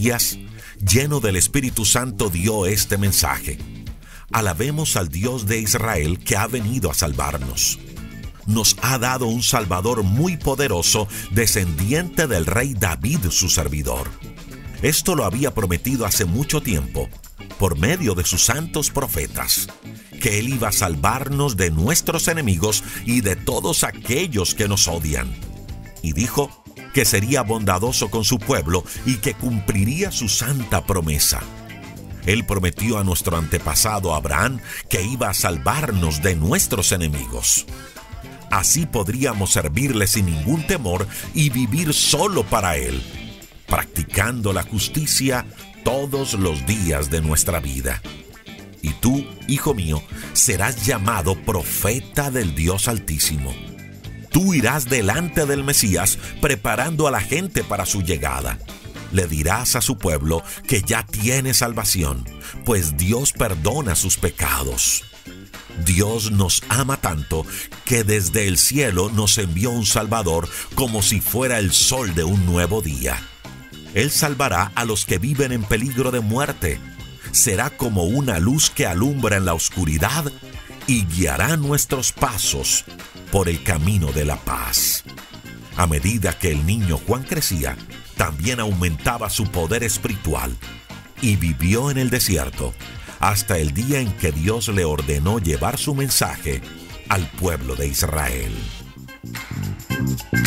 Isaías, lleno del Espíritu Santo, dio este mensaje: alabemos al Dios de Israel que ha venido a salvarnos. Nos ha dado un Salvador muy poderoso, descendiente del rey David, su servidor. Esto lo había prometido hace mucho tiempo, por medio de sus santos profetas, que Él iba a salvarnos de nuestros enemigos y de todos aquellos que nos odian. Y dijo que sería bondadoso con su pueblo y que cumpliría su santa promesa. Él prometió a nuestro antepasado Abraham que iba a salvarnos de nuestros enemigos. Así podríamos servirle sin ningún temor y vivir solo para Él, practicando la justicia todos los días de nuestra vida. Y tú, hijo mío, serás llamado profeta del Dios Altísimo. Tú irás delante del Mesías preparando a la gente para su llegada. Le dirás a su pueblo que ya tiene salvación, pues Dios perdona sus pecados. Dios nos ama tanto que desde el cielo nos envió un Salvador como si fuera el sol de un nuevo día. Él salvará a los que viven en peligro de muerte. Será como una luz que alumbra en la oscuridad y guiará nuestros pasos por el camino de la paz. A medida que el niño Juan crecía, también aumentaba su poder espiritual y vivió en el desierto hasta el día en que Dios le ordenó llevar su mensaje al pueblo de Israel.